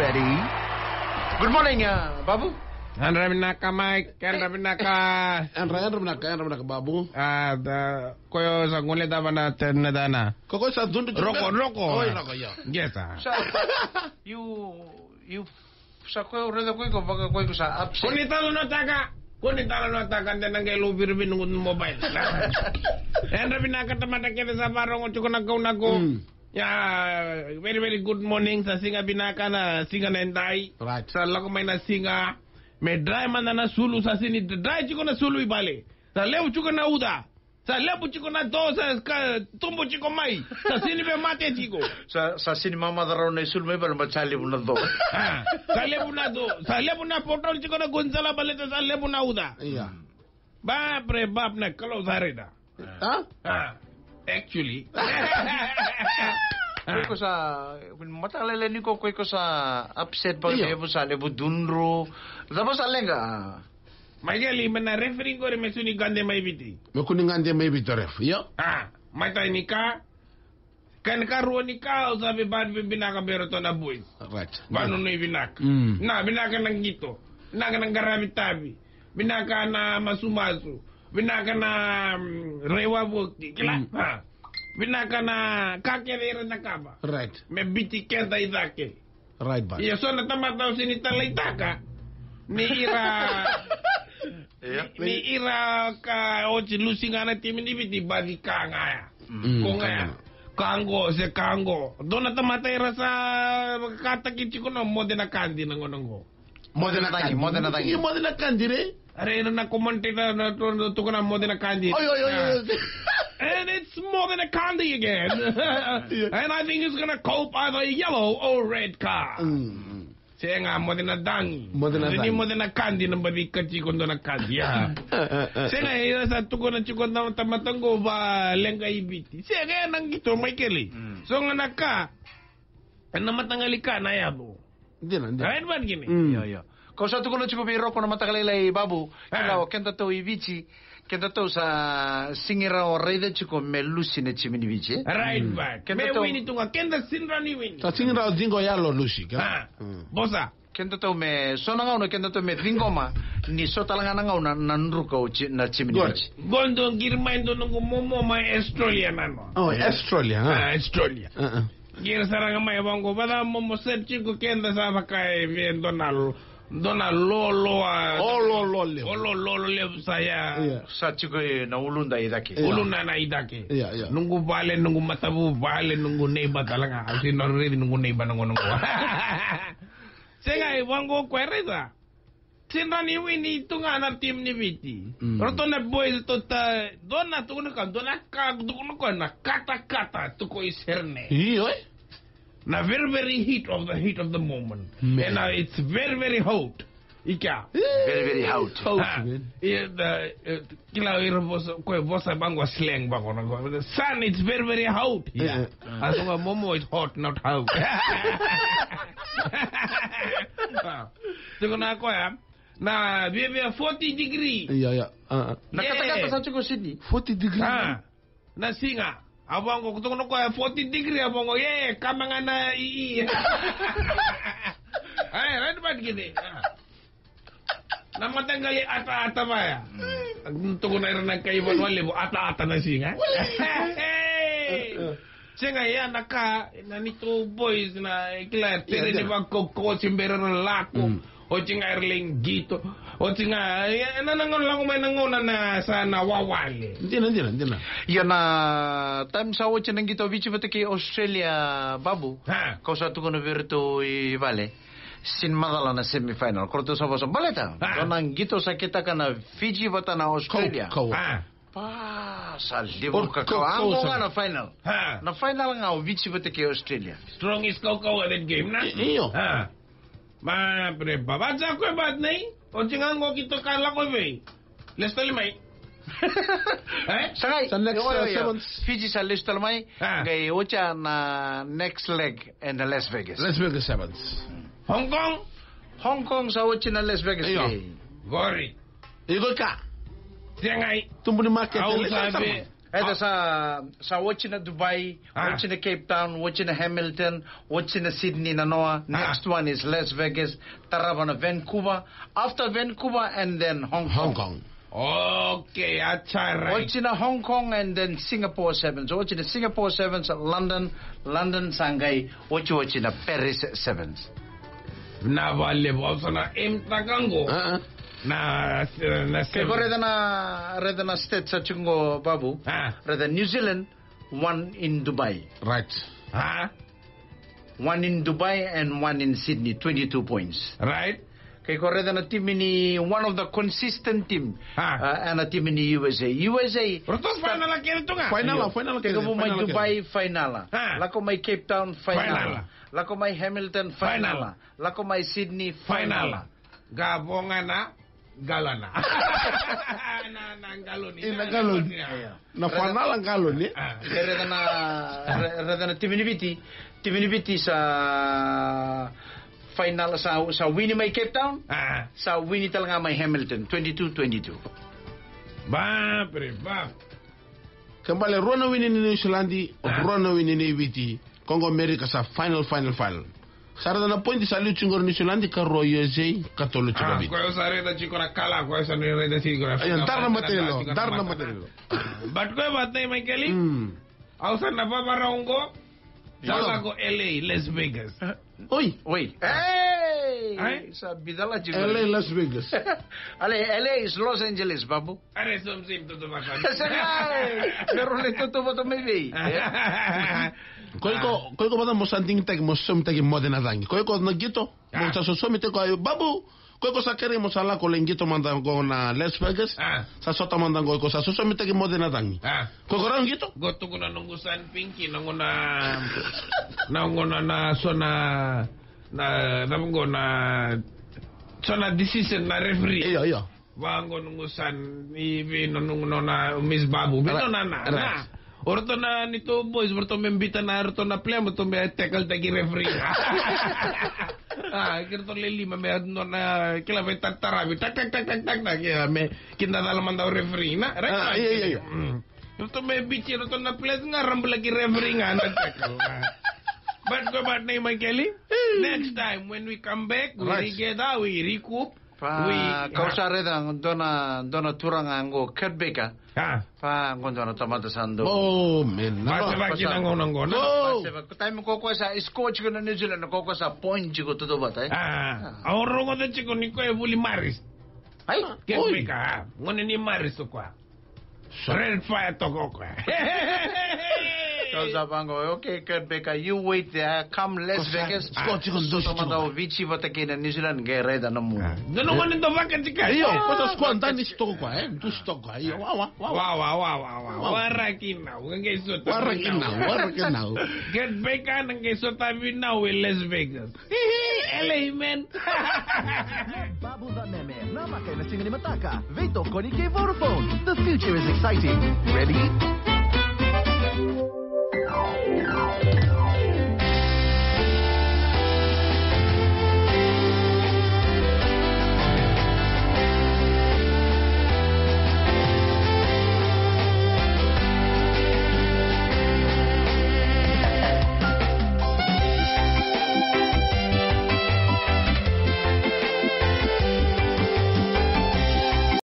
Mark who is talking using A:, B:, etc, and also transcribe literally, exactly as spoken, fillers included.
A: ready? Good morning, uh, Babu.
B: Andra Binaka, Mike. Andra Binaka.
C: Andra Andra Binaka, Andra Binaka, Babu.
B: Ah, the koyo sa ngule da bana tena dana.
C: Koko sa dundu.
B: Roko, roko.
C: Oh, roko, yeah.
B: Yes, ah.
A: You, you, sa koyo reda koyo ko baga koyo sa upset.
B: Kunitalo no taka. Kunitalo no taka ndena ngelo birbi nungun mobile. Andra Binaka tamata kete sa barong chuko nako nako. Yeah, very very good morning sa singa Binaka na singa na endai.
C: Right.
B: Sa lako may na singa. Me dry man na sulu sa sini dry chiko na sulu ibale. Sa leo chiko na uda. Sa leo chiko na do sa tumbo chiko mai. Sa sini be mate chiko.
A: Sa sa sini mama daro na sul me bal machali buna do.
B: Ah, sa leo na do. Sa leo na potol chiko na gonzala baleta sa leo na uda.
C: Yeah.
B: Ba pre bab na kalau zareda.
C: Huh?
B: Ah, actually.
A: Koy ko sa matalele ni ko koy ko sa upset pa lebo sa lebo dunro. Dapat sa lenga.
B: Magali mana referee ko re mesuni gande mai biti.
C: Me kuningande may bitoref. Yo.
B: Ah, mai tai nika. Kan karu nika o sabi bad binaka beroto na boys.
C: Right.
B: Bano no binaka.
C: Mm.
B: Na binaka nang gito. Binaka nang garami tabi. Binaka na masumasu. Binaka na um, rewa bukti. Kila. Mm. Ha. Binaka na kakere na kaba.
C: Right.
B: Me biti kenta idake.
C: Right, ba.
B: Iya so na tamatao sinita laitaka. Ni ira ni ira ka ochi lusinga na timi ni biti badi kanga. Konga. Kango se kango. Dona tamata ira sa kata kichi kono modena kandi nangonongo.
A: Modena tangi, modena tangi.
C: Yung modena kandi re?
B: Are na commentate na to to na modena kandi.
C: Oy oy oy.
B: And it's more than a candy again. And I think it's gonna cope either a yellow or red car.
C: Mm.
B: Saya nga mo din na dangi.
C: Mo din na
B: Hindi
C: dangi.
B: mo din na candy na balik ka chikon doon na candy. Saya nga ina sa tukon na chikon na tamatanggo ba lengka ibiti. Saya nga nang gito may kili. So nga naka na matangali ka na yabo.
C: Hindi na, hindi.
B: Right ba gini?
A: Yo yo. Kau satu kono cukup biro kono matakalelai Babu. Kau kenta to ibici. Kenta to sa singira o rede chuko melusi ne chimini bici.
B: Right ba.
A: Kenta
B: Me
A: to
B: wini tunga kenda sinra ni wini.
C: Sa tingin raw dingo yalo lusi ka.
B: Ah. Bosa.
A: kenta to me sona ngau no kenta to me dingoma ni so talanga ngau na nanru ko na chimini bici.
B: Gondo girmaindo nungu momo mai Australia nano.
C: Oh, Australia, ha.
B: Ah, Australia.
C: Uh-uh.
B: Gir saranga mai bango bada momo serchi ko kenda sa bakai vien donal donal lolo a
C: Oh, lo, lo, le.
B: olo lolo le saya
C: Yeah.
A: Sa chiko na ulunda idake.
C: Yeah.
B: uluna na idake.
C: Yeah, yeah.
B: Nungu bale nungu matabu bale nungu neiba talanga asi norri nungu neiba nungu nungu. Senga bango kwereza. Sinra ni wini tunga na team ni biti.
C: Mm.
B: Roto na boys to ta dona tunga ka dona ka tunga ka na kata kata to ko iserne.
C: Iyo, eh?
B: Na very very heat of the heat of the moment.
C: Man.
B: And uh, it's very very hot. Ika.
A: Very very hot.
C: Hot,
B: Ah,
C: man.
B: yeah, the uh, kila ira bosa ko bosa bangwa slang bako na ko. The sun it's very very hot. Yeah.
C: Yeah.
B: Asonga momo is hot not hot. Tuko na ko ya. Na bibi forty degree.
C: Iya, iya. Uh-uh.
A: Nakata-kata sa chiko Sydney.
C: forty degree.
B: Ah. Na singa. Abang ko tuko na ko ya forty degree abang ko. Yeah, kamanga na ii. Ay, red bad gini. Na matanggali ata-ata ba ya? Tuko na rin nagkaiban wali mo. Ata-ata na singa. Hey! Singa ya naka nanito boys na ikla tere di ba ko ko simbero lako. O tinga erling gito. O tinga nanangon lang may nangona na sa nawawali.
C: Hindi na, hindi na, hindi na.
A: Yan na time sa wo chenang gito bichi bata kay Australia Babu.
B: Ha.
A: Kau sa tuko na virtu i vale. Sin madala na semifinal. Korto sa bosa baleta.
B: Ha.
A: Donang gito sa kita ka na Fiji bata na Australia.
C: Kau, kau.
B: Ha.
A: Pa sa libo
C: Or-
A: ka
C: kau-
A: ka.
C: kau
A: Ang
C: sa-
A: nga na final.
B: Ha.
A: Na final nga o bichi bata kay Australia.
B: Strong is kau kau at that game na.
C: Iyo.
B: Ha. Ma pre babadza ko bad nay. O tinga ngo kito kala ko be. Let's tell me. Eh?
A: Sangay.
C: Sa next,
A: Yo, yo,
C: uh,
A: yo.
C: seventh.
A: Fiji sa list talmay.
B: Ha.
A: Gay ocha na next leg in the Las Vegas.
C: Las Vegas Sevens.
B: Hong Kong.
A: Hong Kong sa ocha na Las Vegas.
C: Iyo.
A: Gay.
B: Gori.
C: Igo ka.
B: Siyangay.
C: Tumbo ni market.
B: Au
C: Let's
B: sabi.
C: sama.
A: Ito sa sa watching na Dubai,
B: Ah.
A: watching na Cape Town, watching na Hamilton, watching na Sydney na Noah. Next one is Las Vegas, Taraba na Vancouver. After Vancouver and then Hong Kong.
C: Hong Kong.
B: Okay, acha right.
A: Watching na Hong Kong and then Singapore Sevens. Watching na Singapore Sevens at London, London Shanghai. Watching watching na Paris Sevens.
B: Na vale bo sa na em tagango.
C: Ah, ah.
B: Na na
A: Kaya ko reda na reda na state sa chungo babu.
B: Ah.
A: Reda New Zealand, one in Dubai.
C: Right.
B: Ha?
A: One in Dubai and one in Sydney, twenty-two points.
B: Right?
A: Kay ko reda na team ni one of the consistent team.
B: Ah.
A: Uh, and a team ni U S A. U S A.
B: Rotos pa na laki ito nga.
C: Final lang, final lang.
A: Kaya mo may Dubai final.
B: Ah.
A: Lako may Cape Town
B: Final.
A: final. Lako may Hamilton final. Lako may Sydney final.
B: Final. Gabo nga na. Gala na. na na galon ni.
C: Ina galon. Na final ang galon ni.
B: Ah.
A: Kaya reda na re- reda na team ni Biti. Team ni Biti sa final sa sa Winnie may Cape Town.
B: Ah.
A: Sa Winnie talaga may Hamilton, twenty-two twenty-two.
B: Ba, pre, ba.
C: Kembali Rona wini ni New Zealand o Rona wini ni V T. Kongo America sa final final final. Sarada na point sa luchungor New Zealand ka Ro U S A katolo
B: Ah,
C: chibabit.
B: ko sa reda chiko na kala ko sa ni reda chiko na.
C: Ayun, dar na materialo, dar na materialo.
B: But ko ba tay may kali?
C: Hmm.
B: Ausa na pa baranggo. Sa ko L A, Las Vegas.
C: Oy,
A: Uy. Hey!
B: Ay?
A: Sa bidala
C: L A Las Vegas.
A: Ale, L A is Los Angeles, babu.
B: Are som sim to to makan.
A: Sakay! Pero nito to ba to may bay?
C: Koy ko koy ko bata mo santing tag mo som tag mo de nadangi. Koy ko nagito. Mo sa sosomi te ko ay babu. Koy ko sa kere mo sala ko lengito mandan ko na Las Vegas.
B: Ah.
C: Sa sota mandan ko ko sa sosomi tag mo de nadangi.
B: Ah.
C: Koy ko rang gito.
B: Goto ko na nunggusan Pinky nanguna nanguna na so na na nanggo na so na decision na referee.
C: Iyo iyo.
B: Wango nungusan ibi nung na Miss Babu. Bito na na. na. Orto na nito boys, orto membita na orto na play mo to may tackle tagi referee. Ah, kirto lima may no na kila may tatarabi tak tak tak tak tak tak ya may kinadalaman daw referee na. Right?
C: Ah, iya, iya, iya.
B: Orto may bichi orto na play nga rambo lagi referee nga na tackle. But go back na yung Kelly. Next time when we come back, we
C: Right.
B: together, we recoup.
A: Pa,
B: we
A: kausa reda, dona, dona turang ango, Kurt Baker.
B: Ah,
A: Pa, ang dona tamata sando.
C: Oh, man.
B: basta
C: Nako.
B: ba kinangonang ko na?
C: Oh.
A: Tayo mo kukuha sa, iskoach ko na New Zealand, nakukuha sa point ko to ba tayo?
B: Ah, ahorro ko na chiko ni ko e buli Maris.
A: Ay,
B: Kaya
C: Oy.
B: ka, ngone ni Maris to kwa. Red fire to ko kwa.
A: kausa pa ango, okay, Kurt Baker, you wait there, come Las Vegas.
C: Scott, chikon, dos,
A: So, tamata
C: chikon.
A: o Vichy bataki na New Zealand, gaya reda na mo.
B: Ganun ko nito bakit chika?
C: Iyo, kota squad tani sto ko eh. Tu sto ko. Iyo, wa wa wa.
B: Wow, wow, wow, wow, wow. Warakin na. Huwag kayo suot.
C: Warakin na, warakin na.
B: Get back ka nang kayo suot tabi na with Las Vegas. L A, man.
D: Babu the meme, nama kayo na singa ni Mataka. Vito Koni kay Vodafone. The future is exciting. Ready?